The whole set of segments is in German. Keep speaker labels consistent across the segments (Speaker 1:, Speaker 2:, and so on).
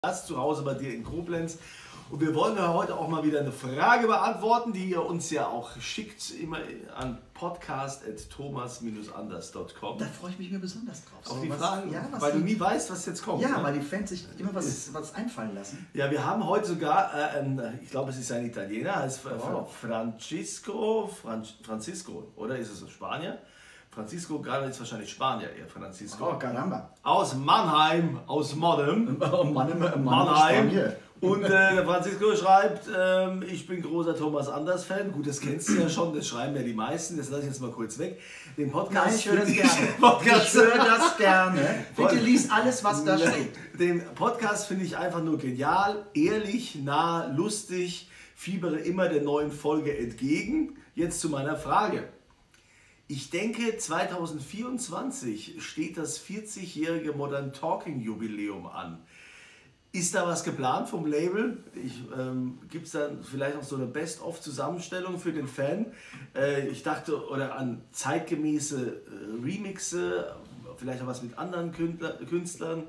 Speaker 1: Das zu Hause bei dir in Koblenz. Und wir wollen ja heute auch mal wieder eine Frage beantworten, die ihr uns ja auch schickt, immer an podcast@thomas-anders.com.
Speaker 2: Da freue ich mich immer besonders drauf.
Speaker 1: Auf die Fragen, ja, weil du nie weißt, was jetzt kommt.
Speaker 2: Ja,
Speaker 1: ne?
Speaker 2: Weil die Fans sich immer was einfallen lassen.
Speaker 1: Ja, wir haben heute sogar, ich glaube, es ist ein Italiener, heißt Francisco, oder ist es ein Spanier? Francisco, gerade ist wahrscheinlich Spanier, eher Francisco.
Speaker 2: Oh, caramba.
Speaker 1: Aus Mannheim, aus Mannheim.
Speaker 2: Mannheim.
Speaker 1: Und der Francisco schreibt, ich bin großer Thomas Anders-Fan. Gut, das kennst du ja schon, das schreiben ja die meisten. Das lasse ich jetzt mal kurz weg. Den Podcast.
Speaker 2: Nein, ich höre das gerne. Ich höre das gerne. Bitte lies alles, was da steht.
Speaker 1: Den Podcast finde ich einfach nur genial, ehrlich, nah, lustig, fiebere immer der neuen Folge entgegen. Jetzt zu meiner Frage. Ich denke, 2024 steht das 40-jährige Modern Talking Jubiläum an. Ist da was geplant vom Label? Gibt es da vielleicht noch so eine Best-of-Zusammenstellung für den Fan? Ich dachte, oder an zeitgemäße Remixe, vielleicht auch was mit anderen Künstlern.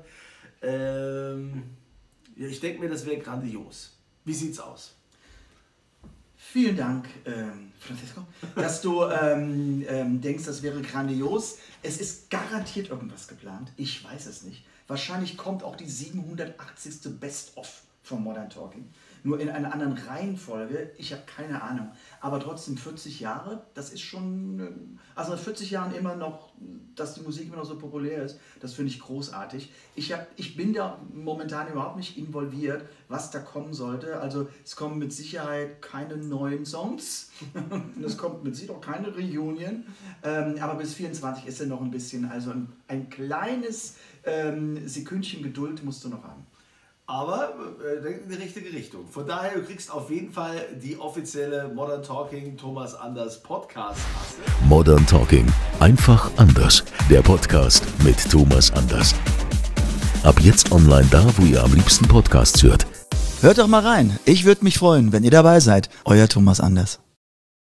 Speaker 1: Ja, ich denke mir, das wäre grandios. Wie sieht's aus?
Speaker 2: Vielen Dank, Francisco, dass du denkst, das wäre grandios. Es ist garantiert irgendwas geplant. Ich weiß es nicht. Wahrscheinlich kommt auch die 780. Best-of von Modern Talking. Nur in einer anderen Reihenfolge. Ich habe keine Ahnung. Aber trotzdem 40 Jahre, das ist schon... Also nach 40 Jahren immer noch, dass die Musik immer noch so populär ist, das finde ich großartig. Ich bin da momentan überhaupt nicht involviert, was da kommen sollte. Also es kommen mit Sicherheit keine neuen Songs. Es kommt mit Sicherheit auch keine Reunion. Aber bis 24 ist ja noch ein bisschen. Also ein kleines Sekündchen Geduld musst du noch haben.
Speaker 1: Aber in die richtige Richtung. Von daher, du kriegst auf jeden Fall die offizielle Modern Talking Thomas Anders Podcast.
Speaker 3: Modern Talking. Einfach anders. Der Podcast mit Thomas Anders. Ab jetzt online da, wo ihr am liebsten Podcasts hört.
Speaker 4: Hört doch mal rein. Ich würde mich freuen, wenn ihr dabei seid. Euer Thomas Anders.